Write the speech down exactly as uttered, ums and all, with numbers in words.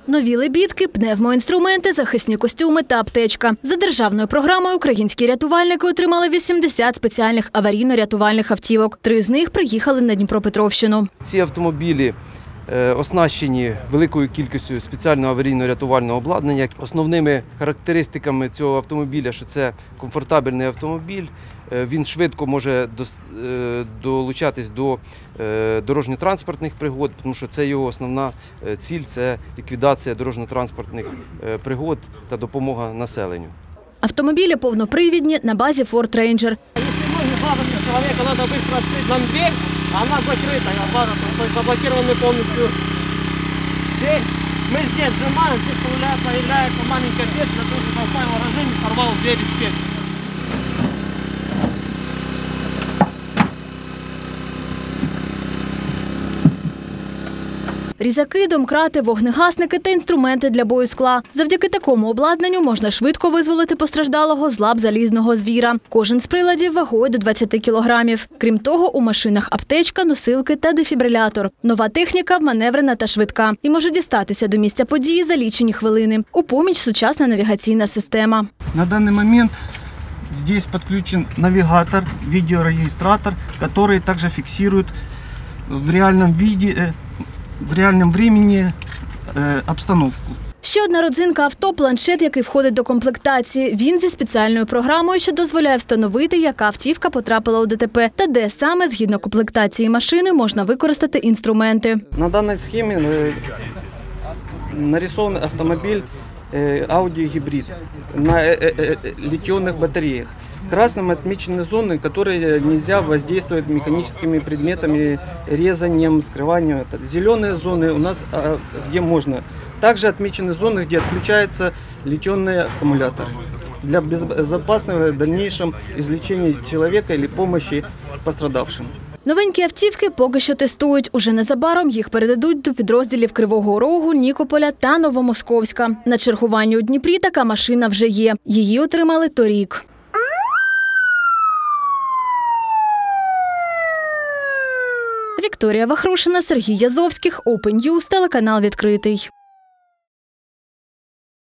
Нові лебідки, пневмоінструменти, захисні костюми та аптечка. За державною програмою українські рятувальники отримали вісімдесят спеціальних аварійно-рятувальних автівок. Три з них приїхали на Дніпропетровщину. Ці автомобілі оснащені великою кількістю спеціального аварійно-рятувального обладнання. Основними характеристиками цього автомобіля, що це комфортабельний автомобіль, він швидко може долучатись до дорожньо-транспортних пригод, тому що це його основна ціль – це ліквідація дорожньо-транспортних пригод та допомога населенню. Автомобілі повнопривідні на базі Ford Ranger. Человека надо быстро открыть нам дверь, а она закрыта, то есть заблокированы полностью дверь. Мы здесь сжимаем, здесь появляется маленькая печь, я тоже поставил рожень, сорвал дверь из печи. Різаки, домкрати, вогнегасники та інструменти для бою скла. Завдяки такому обладнанню можна швидко визволити постраждалого з лап залізного звіра. Кожен з приладів вагою до двадцяти кілограмів. Крім того, у машинах аптечка, носилки та дефібрилятор. Нова техніка маневрена та швидка і може дістатися до місця події за лічені хвилини. У поміч сучасна навігаційна система. На даний момент здесь подключен навигатор, видеорегистратор, который также фиксирует в реальном виде в реальному времени е, обстановку. Ще одна родзинка авто – планшет, який входить до комплектації. Він зі спеціальною програмою, що дозволяє встановити, яка автівка потрапила у ДТП та де саме, згідно комплектації машини, можна використати інструменти. На даній схемі е, нарисований автомобіль е, Audi гібрид на е, е, літіонних батареях. Красным отмечены зоны, которые нельзя воздействовать механическими предметами, резанием, скрыванием. Зеленые зоны у нас, где можно. Также отмечены зоны, где отключаются литионные аккумуляторы для безопасного дальнейшего излечения человека или помощи пострадавшим. Новенькі автівки поки що тестують. Уже незабаром їх передадуть до підрозділів Кривого Рогу, Нікополя та Новомосковська. На чергуванні у Дніпрі така машина вже є. Її отримали торік. Вікторія Вахрушина, Сергій Язовських, Open News, телеканал «Відкритий».